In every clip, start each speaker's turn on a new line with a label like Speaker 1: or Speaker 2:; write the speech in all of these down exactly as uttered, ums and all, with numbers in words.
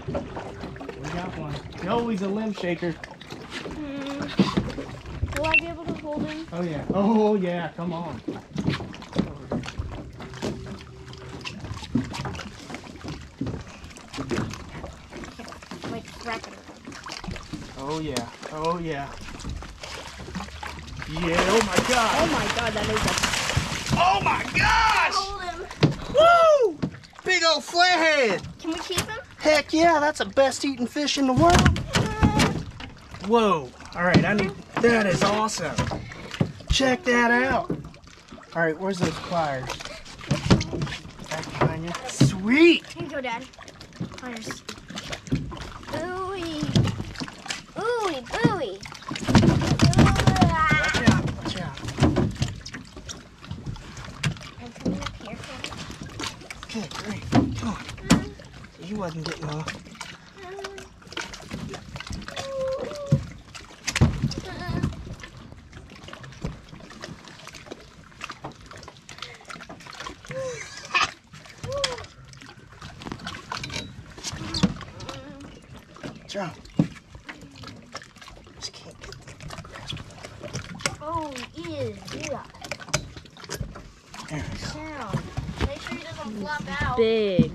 Speaker 1: We got one. No, he's a limb shaker.
Speaker 2: Hmm. Will I be able to hold him?
Speaker 1: Oh yeah. Oh yeah. Come on.
Speaker 2: Like wrapping it.
Speaker 1: Oh yeah. Oh yeah. Yeah. Oh my God.
Speaker 2: Oh my God, that is a.
Speaker 1: Oh my gosh.
Speaker 2: Hold him.
Speaker 1: Woo! Big old flathead.
Speaker 2: Can we keep him?
Speaker 1: Heck yeah, that's the best eating fish in the world. Whoa. All right, I need, that is awesome. Check that out. All right, where's those pliers? Back behind you. Sweet.
Speaker 2: Here you go, Dad. Pliers. Ooey. Ooey, booey.
Speaker 1: Watch out, watch out.
Speaker 2: I'm coming up here.
Speaker 1: Okay, great. Come on. You wasn't getting off. What's wrong? Just can't get the grasp.
Speaker 2: Oh, he is. Yeah.
Speaker 1: There we go.
Speaker 2: Sound. Make sure he doesn't flop out.
Speaker 3: Big.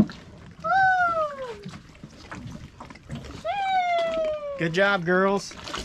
Speaker 1: Good job, girls.